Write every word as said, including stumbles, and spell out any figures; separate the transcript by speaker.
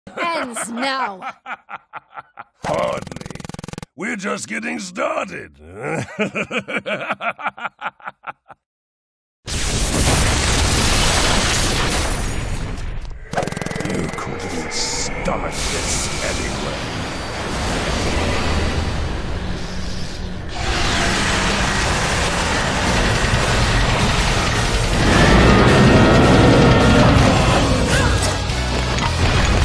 Speaker 1: ends now.
Speaker 2: Hardly. We're just getting started. You couldn't stomach this anyway.